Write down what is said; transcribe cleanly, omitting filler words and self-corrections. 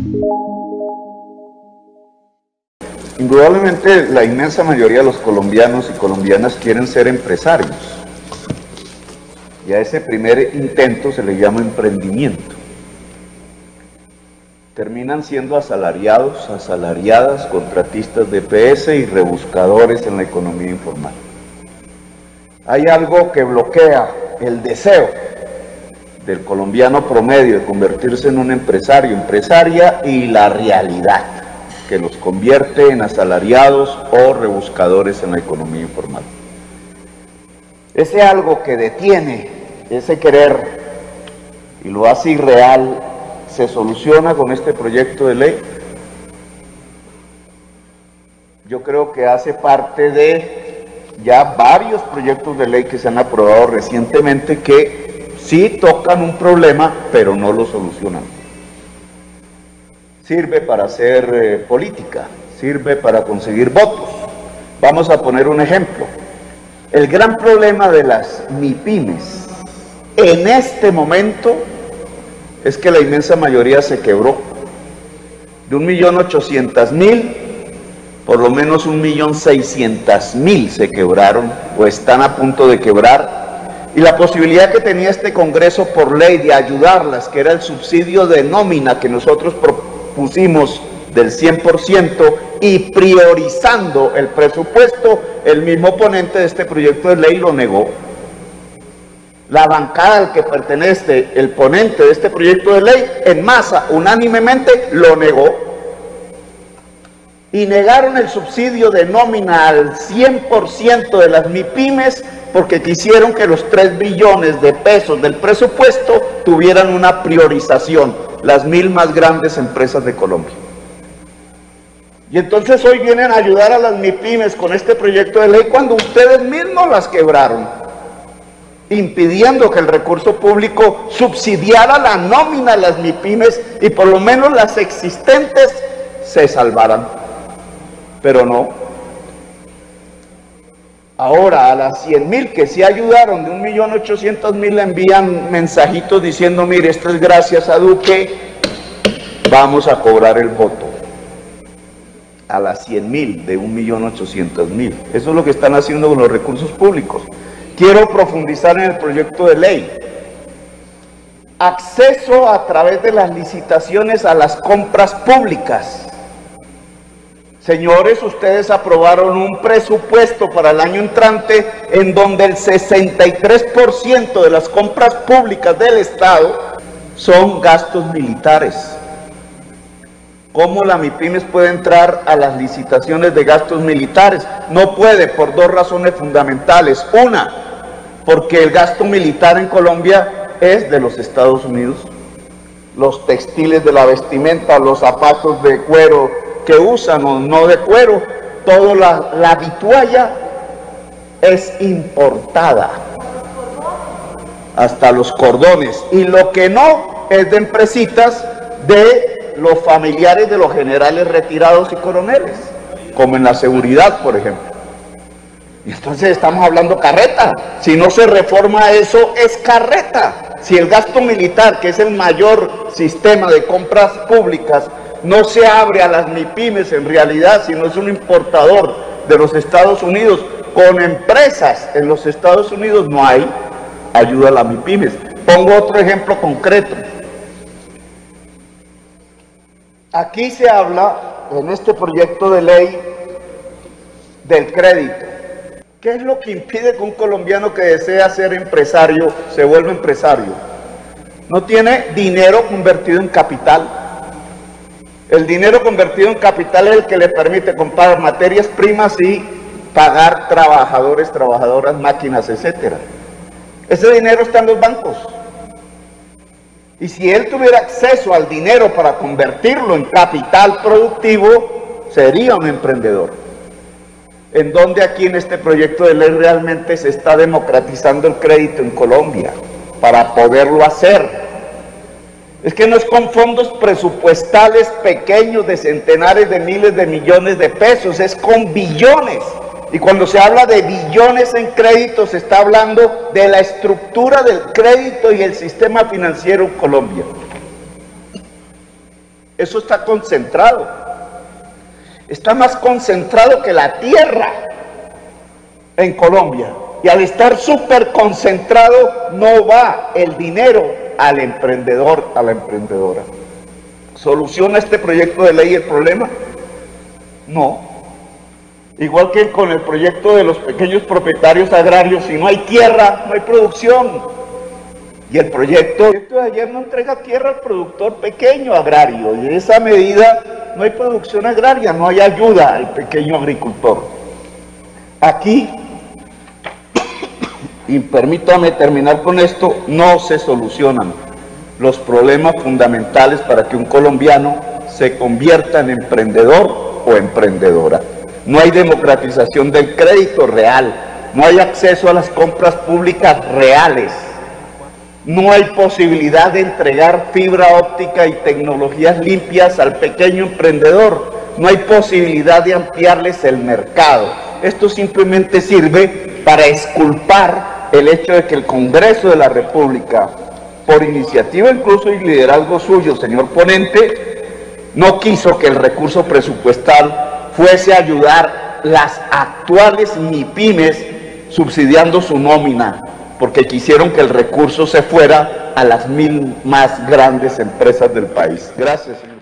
Indudablemente la inmensa mayoría de los colombianos y colombianas quieren ser empresarios, y a ese primer intento se le llama emprendimiento. Terminan siendo asalariados, asalariadas, contratistas de EPS y rebuscadores en la economía informal. Hay algo que bloquea el deseo del colombiano promedio de convertirse en un empresario, empresaria, y la realidad que los convierte en asalariados o rebuscadores en la economía informal. Ese algo que detiene ese querer y lo hace irreal, ¿se soluciona con este proyecto de ley? Yo creo que hace parte de ya varios proyectos de ley que se han aprobado recientemente que sí tocan un problema, pero no lo solucionan. Sirve para hacer política, sirve para conseguir votos. Vamos a poner un ejemplo. El gran problema de las MIPYMES en este momento es que la inmensa mayoría se quebró. De 1.800.000, por lo menos 1.600.000 se quebraron o están a punto de quebrar. Y la posibilidad que tenía este Congreso por ley de ayudarlas, que era el subsidio de nómina que nosotros propusimos del 100% y priorizando el presupuesto, el mismo ponente de este proyecto de ley lo negó. La bancada al que pertenece el ponente de este proyecto de ley, en masa, unánimemente, lo negó. Y negaron el subsidio de nómina al 100% de las MIPYMES porque quisieron que los 3 billones de pesos del presupuesto tuvieran una priorización, las 1000 más grandes empresas de Colombia. Y entonces hoy vienen a ayudar a las MIPYMES con este proyecto de ley cuando ustedes mismos las quebraron, impidiendo que el recurso público subsidiara la nómina de las MIPYMES y por lo menos las existentes se salvaran. Pero no. Ahora a las 100.000 que sí ayudaron, de 1.800.000, le envían mensajitos diciendo: mire, esto es gracias a Duque, vamos a cobrar el voto. A las 100.000 de 1.800.000. Eso es lo que están haciendo con los recursos públicos. Quiero profundizar en el proyecto de ley. Acceso a través de las licitaciones a las compras públicas. Señores, ustedes aprobaron un presupuesto para el año entrante en donde el 63% de las compras públicas del Estado son gastos militares. ¿Cómo la MIPYMES puede entrar a las licitaciones de gastos militares? No puede, por 2 razones fundamentales. Una, porque el gasto militar en Colombia es de los Estados Unidos. Los textiles de la vestimenta, los zapatos de cuero que usan o no de cuero, toda la vitualla es importada, hasta los cordones, y lo que no es de empresitas de los familiares de los generales retirados y coroneles, como en la seguridad, por ejemplo. Y entonces estamos hablando carreta. Si no se reforma eso, es carreta. Si el gasto militar, que es el mayor sistema de compras públicas, no se abre a las MIPYMES en realidad, sino es un importador de los Estados Unidos, con empresas en los Estados Unidos, no hay ayuda a las MIPYMES. Pongo otro ejemplo concreto. Aquí se habla, en este proyecto de ley, del crédito. ¿Qué es lo que impide que un colombiano que desea ser empresario se vuelva empresario? No tiene dinero convertido en capital. El dinero convertido en capital es el que le permite comprar materias primas y pagar trabajadores, trabajadoras, máquinas, etc. Ese dinero está en los bancos. Y si él tuviera acceso al dinero para convertirlo en capital productivo, sería un emprendedor. ¿En dónde aquí en este proyecto de ley realmente se está democratizando el crédito en Colombia para poderlo hacer? Es que no es con fondos presupuestales pequeños de centenares de miles de millones de pesos, es con billones. Y cuando se habla de billones en crédito, se está hablando de la estructura del crédito y el sistema financiero en Colombia. Eso está concentrado. Está más concentrado que la tierra en Colombia. Y al estar súper concentrado, no va el dinero al emprendedor, a la emprendedora. ¿Soluciona este proyecto de ley el problema? No. Igual que con el proyecto de los pequeños propietarios agrarios, si no hay tierra, no hay producción. Y el proyecto de ayer no entrega tierra al productor pequeño agrario, y en esa medida no hay producción agraria, no hay ayuda al pequeño agricultor. Aquí, y permítame terminar con esto, no se solucionan los problemas fundamentales para que un colombiano se convierta en emprendedor o emprendedora. No hay democratización del crédito real, no hay acceso a las compras públicas reales, no hay posibilidad de entregar fibra óptica y tecnologías limpias al pequeño emprendedor, no hay posibilidad de ampliarles el mercado. Esto simplemente sirve para exculpar el hecho de que el Congreso de la República, por iniciativa incluso y liderazgo suyo, señor ponente, no quiso que el recurso presupuestal fuese a ayudar las actuales MIPYMES subsidiando su nómina, porque quisieron que el recurso se fuera a las 1000 más grandes empresas del país. Gracias, señor.